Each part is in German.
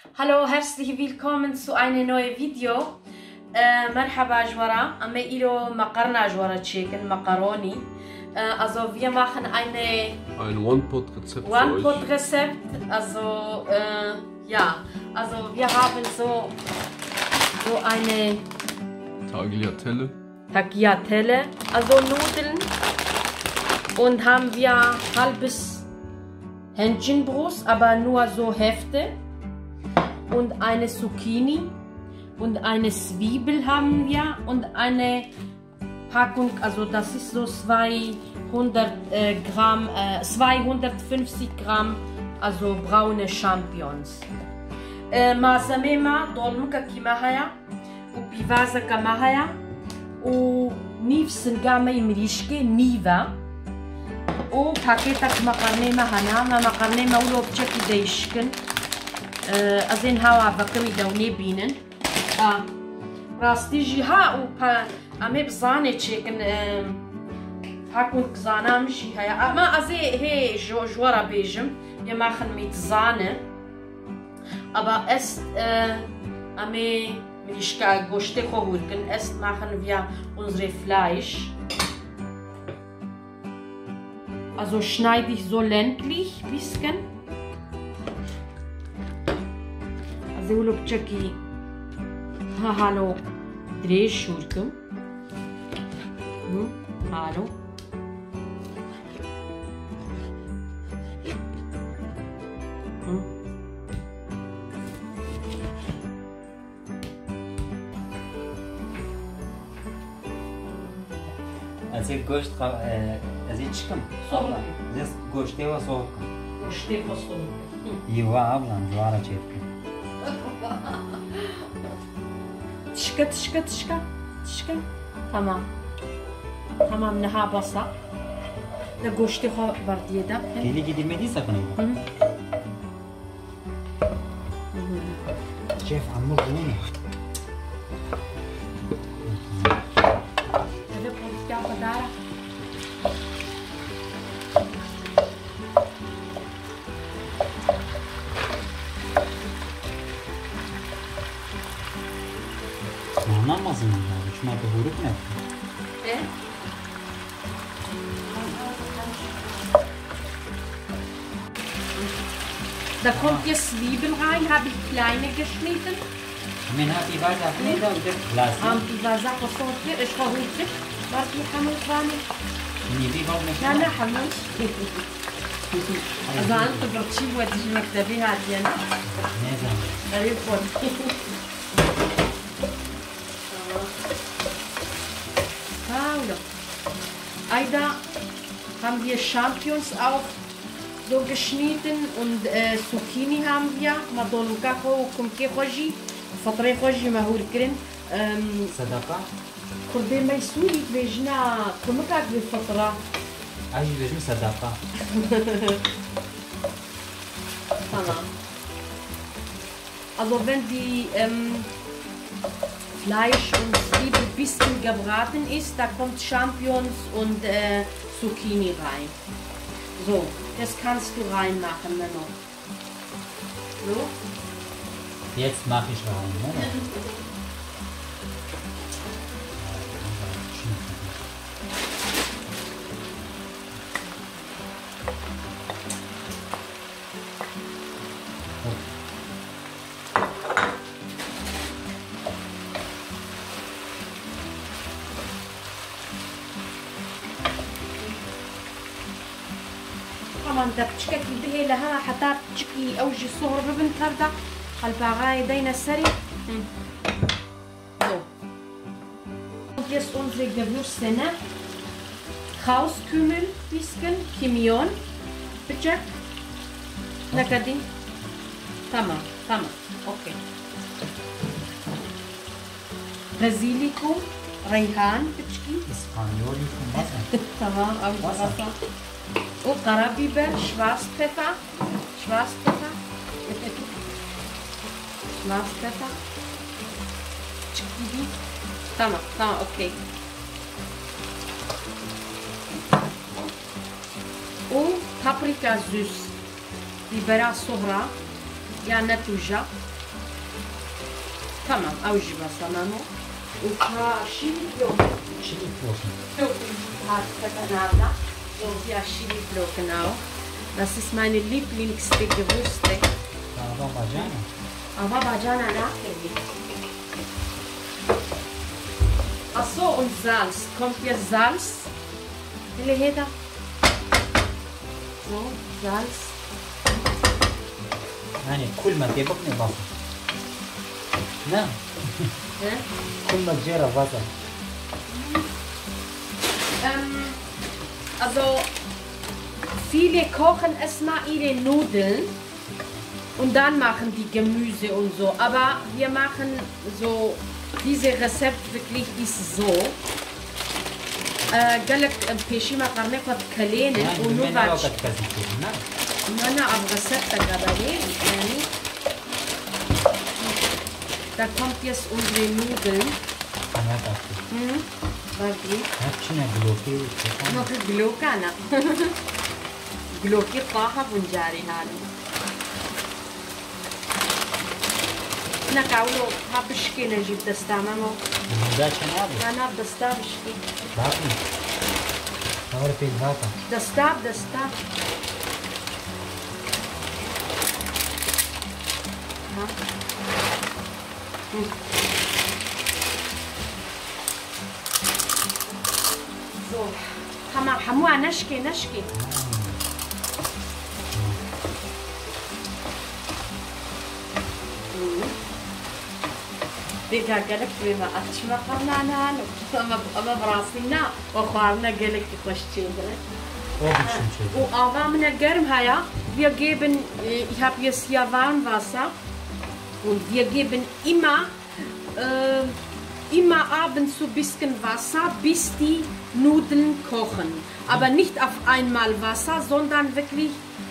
Hallo, herzlich willkommen zu einem neuen Video. Merhaba Jwara, ame ilo makarna Jwara Chicken, Macaroni. Also wir machen ein One-Pot-Rezept. One-Pot-Rezept. Also ja, also wir haben so eine Tagliatelle, also Nudeln, und haben wir halbes Hähnchenbrust, aber nur so Hälfte, und eine Zucchini und eine Zwiebel haben wir und eine Packung, also das ist so 250 Gramm, also braune Champignons. Mazamema dolmuka kimahaya, upivaza kamahaya, u nifsen gama imrishke niva, u paketak makarnema hanama makarnema ulo bchaki deishken. Azin hawa bakami dauni binen. Rastiji ha u ame bzane chicken Packung Sahne مشي هيا ما أزي هي جوارا بيجم wir machen mit Sahne, aber erst ame Milchka Goste Kohurken erst machen wir unsere Fleisch, also schneide ich so ländlich bisschen, also ulubchaki hallo dreh Schurken hallo. Azil goşt azil çıkım. Soğuk. Zes goşte ve soğuk. Goşte ve soğuk. Yuva ablan juara çetki. Tışka. Tamam. Tamam ne ha basa. Ne goşte ha var diye de. Deli gidilmedi sakın. Şef amma bu ne? Anlamazsın ya. Şuna da huruk ne? Da kommt jetzt Zwiebeln rein, habe ich kleine geschnitten. من هاتي بازا فنيدا ودك بلاستيك. Haben die Wasser sortiert, ich verhüte. Was die Hammus waren? نيبي بعض لا لا حمص. Also أنت بتشيل ودي مكتبي هادي أنا. نزام. غريب فون. Aida haben wir Champignons auch so geschnitten und Zucchini haben wir. Madon kako kumke khoji, fatre khoji mahur kren. صدقة. Kurde mai suri vejna kumka bi fatra. أجي بجم صدقة. Tamam. Also wenn die Fleisch und Zwiebel ein bisschen gebraten ist, da kommt Champignons und Zucchini rein. So, das kannst du reinmachen, Memo. So? Jetzt mache ich rein, ne? طبعا دا بتشكك به لها حتى تشكي اوجي صهر ببنت هردا الباغاي دينا السري. So. Und jetzt unsere Gewürze, Krauskümmel, bisschen, Kimion, bitte. Nakadi. Tamam, okay. Basilikum, Reyhan, bitte. İspanyoli von Wasser. Tamam, aber Wasser. Und Karabiber, Schwarzpfeffer. Schwarzpfeffer. Tamam, okay. Und Paprika süß. Bibera sohra, yani tuja. تمام أوجي بس مامو وكاشيلي Chili Flocken. So, ja, Chili-Flocken auch. Das ist meine Lieblingsdicke Würste. Aber Bajana. Aber Bajana nachgelegt. Ach so, und Salz. Kommt hier Salz? Heda. So, Salz. يعني كل ما تبقى بصل. نعم. كل ما تجرى بصل. Also viele kochen erstmal ihre Nudeln und dann machen die Gemüse und so. Aber wir machen so, dieses Rezept wirklich ist so. قالك بيشي مقارنة قد كلينة ونوباتش. أنا أبغى رecept قبلين يعني. Da kommt jetzt unsere Nudeln. باقي هاتشنا بلوكي بلوك أنا بلوكي طاحة بنجاري هذا أنا كاولو هابشكي نجيب دستامة ده شنو أنا دستاب بشكي باقي صار في الباقة دستاب ها تمام حموها نشكي ديكا قالك بما أتشمع قرنانا أما براسينا وخوارنا قالك تخشتي وأعظم من الجرم هيا wir geben ich habe jetzt hier Warmwasser und wir geben immer abends so ein bisschen Wasser, bis die Nudeln kochen. Aber nicht auf einmal Wasser, sondern wirklich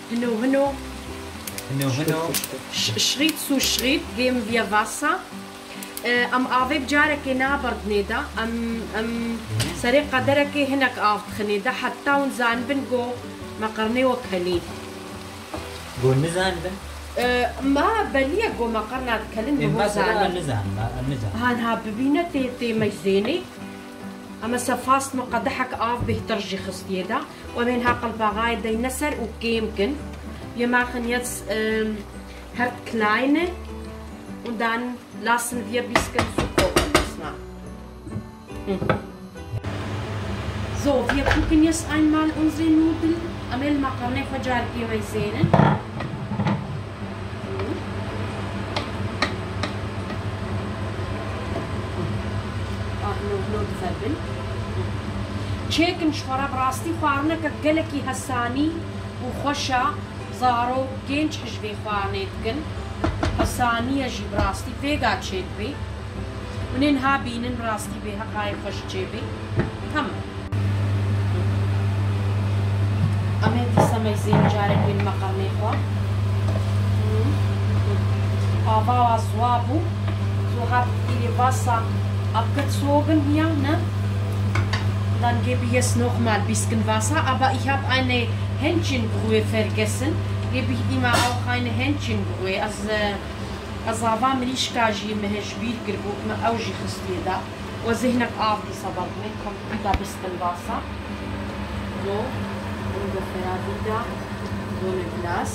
Schritt zu Schritt geben wir Wasser. Am Abend جارك نابرد نيدا am سريع قدرك هناك خنيدا حتى ونزان بنقو مقرني وكلي. قول نزان بن. ما بليه قو مقرنا تكلم ما زال النزان. هان ببينا تي مجزيني أما سفاست مقدحك بهترجي خستيدا ومن قلبا غاية دي نسر وكيمكن wir machen jetzt halt kleine und dann lassen wir ein bisschen zu kochen so wir gucken jetzt einmal unsere Nudeln أمل مقرنة فجار كي مجزيني نوتفبل تشيكن شفرة براستي خوارنا كقلكي هساني وخشا زارو جينش حجبي خوارنيتكن هساني يجي براستي فيقا تشيك بي وننها بينن براستي بيها قاي خش تشيبي تمام أميتي سميزين جارك بين مقرنيخوا أبا وزوابو so habt ihr Wasser abgezogen hier, ne? Dann gebe ich jetzt noch mal ein bisschen Wasser, aber ich habe eine Hähnchenbrühe vergessen. Gebe ich immer auch eine Hähnchenbrühe. Also war mir nicht kaji mehr Spiel gebucht, mir auch ich da. Und sich nach auf die Sabbatne kommt wieder ein bisschen Wasser. So ungefähr wieder so ein Glas.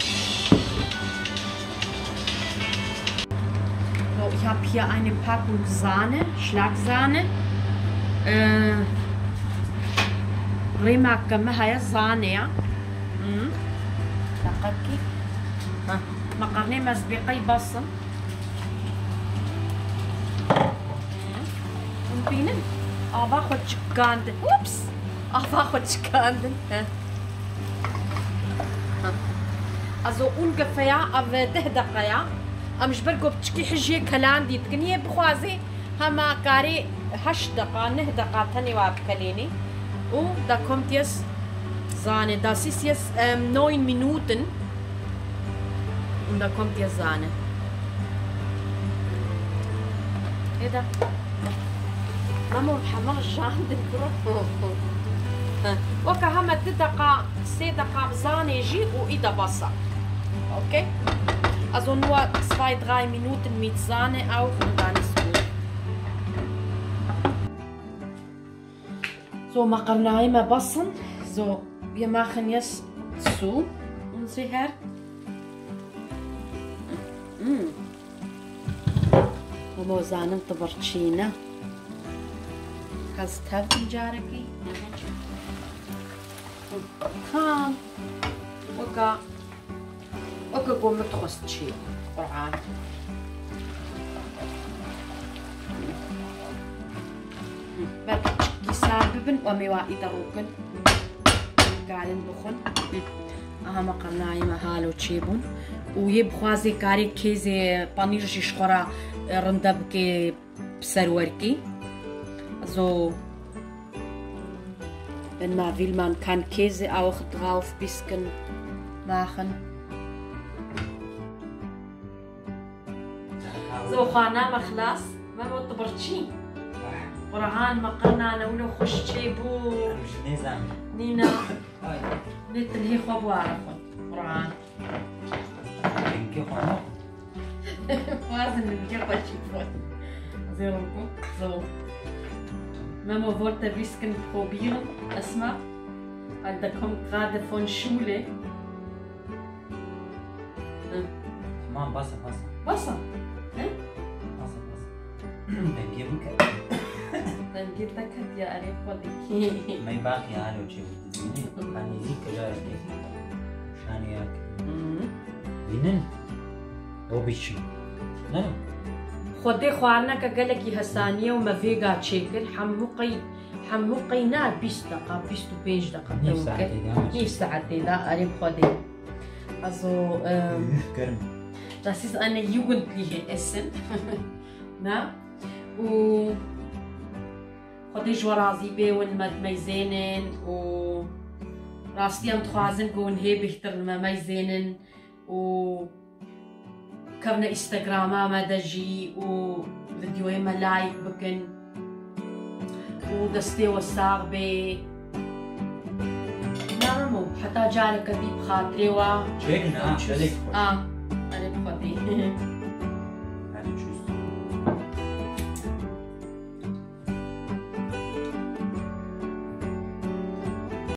Ich habe hier eine Packung Sahne, Schlagsahne. Rema كمها Sahne. دقيقي. مقرنة مسبقي بصل. Und Bienen. Aber heute Kanden. Ups. Aber heute Kanden. Also ungefähr aber 10 دقائق. امش برقو بتشكي حجي كلان دي تكنيه بخوازي هما كاري 8 دقائق 9 دقائق تاني واب كليني و da kommt jetzt Sahne das ist jetzt 9 Minuten und da kommt jetzt Sahne ايه ده ماما الحمار عندك روح وكا هما 2 دقائق 6 دقائق Sahne يجي وايدا بصل اوكي Also nur 2-3 Minuten mit Sahne auch und dann ist gut. So, Makarna immer bassen. So, wir machen jetzt zu unser. وموزانم تبرتشينا كاستاف جاركي كان وكا قوم تخص شيء قرعان بركي ساببن وميوائي دروكن قالن بخن اهم قرناي مهالو تشيبون ويبخوازي كاري كيزي بانير جيشخورا رندبكي بسروركي so wenn man will, man kann Käse auch drauf bisschen machen. So خانا مخلاص ما هو تبرتشي قرعان مقرنا انا ولو خش تشيبو مش نظام نينا نتنهي خبو عرفون قرعان بنكي خانو وازن بنكي خشيفون زيرونكم so Mama wollte ein bisschen probieren, erstmal, weil der kommt gerade von Schule. Mann, Wasser. Wasser? Ne? Wasser. Dann geben wir. Dann gibt er Katja eine Polly. ما يباقي على وجهي يعني يزيك جارك شان ياك لينن وبيشي لا خدي خوانا كقالك هسانية وما فيجا تشيكل حموقي نار 20 دقيقة 25 دقيقة نيف ساعتي دا أريم خدي also das ist eine jugendliche Essen na و خدي جورازي بيون ميزينن و راستيان تخوازن كون هي بيختر ما ميزينن و كفنا انستغراما ما دجي و فيديوهي ما لايك بكن و دستي وساق بي نعمو حتى جالك دي بخاطري و شيكنا عليك انا بخاطري